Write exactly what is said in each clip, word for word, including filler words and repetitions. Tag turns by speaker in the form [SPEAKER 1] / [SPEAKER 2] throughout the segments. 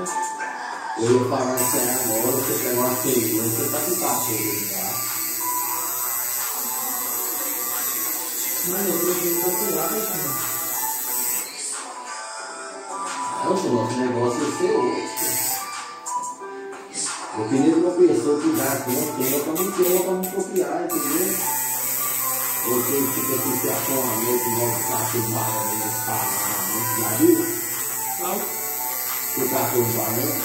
[SPEAKER 1] Eu ia falar isso aí agora, você pega uma feira, você tá com cachorro, tá?
[SPEAKER 2] Mano, eu prefiro popular, mano.
[SPEAKER 1] Não, o nosso negócio é ser outro. Eu queria uma pessoa que já tem um tempo para não ter para me copiar, entendeu? Você fica aqui se achou uma noite, nosso cachorro barulho nesse parado, já viu?
[SPEAKER 2] Qual?
[SPEAKER 1] O cachorro barulho?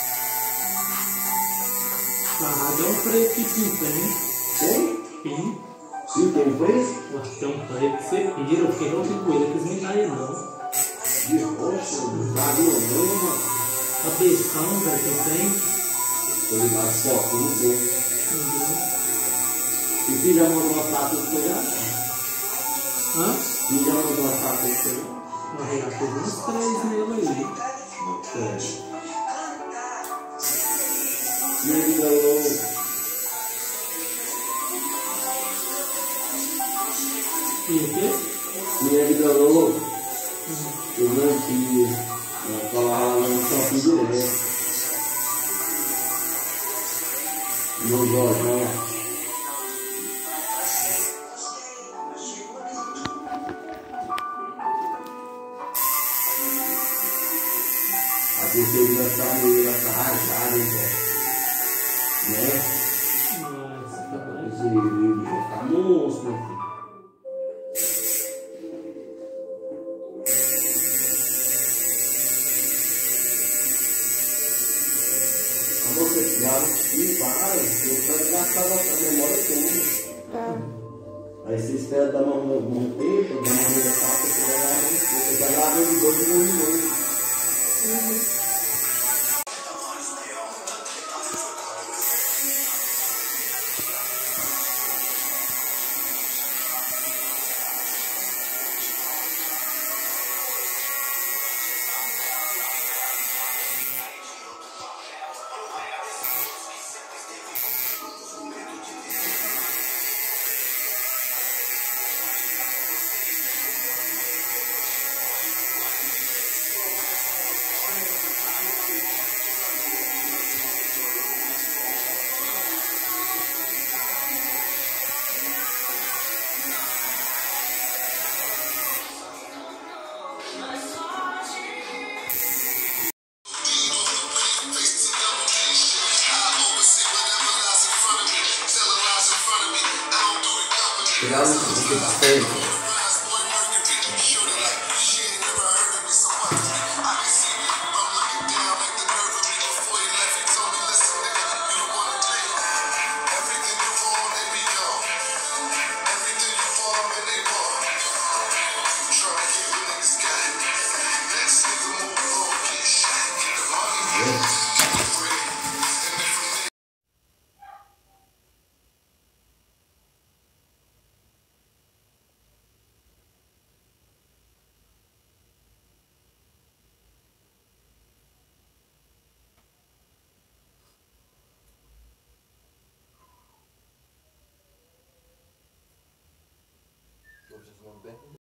[SPEAKER 2] Parado é um preto que pinta, né?
[SPEAKER 1] Tem?
[SPEAKER 2] Sim.
[SPEAKER 1] Sim, tem um preço?
[SPEAKER 2] Nossa, tem um preto que você pira, eu fiquei louco com ele, que eles me dão ele não.
[SPEAKER 1] Poxa, já viu não, mano?
[SPEAKER 2] Cabeção, velho, que eu tenho.
[SPEAKER 1] Tô ligado só, tudo bem.
[SPEAKER 2] Uhum.
[SPEAKER 1] E você já mandou uma foto de pegar?
[SPEAKER 2] Hã?
[SPEAKER 1] E já mandou uma foto de pegar?
[SPEAKER 2] Eu já fiz uns três nele aí.
[SPEAKER 1] Ok. E ele ganhou.
[SPEAKER 2] E o quê?
[SPEAKER 1] E ele ganhou.
[SPEAKER 2] Uhum.
[SPEAKER 1] Eu não quis. Eu falava lá no shopping direto. No jornal. A terceira vai ficar meio rachada, né?
[SPEAKER 2] Nossa, tá bom.
[SPEAKER 1] Esse livro vai ficar monstro, meu filho. Você já e para, eu quero gastar a memória toda. É. Aí você espera dar uma mão tempo, dar uma etapa, você vai lá, você vai lá de dois em dois minutos. Tirar o que está feito. Yeah.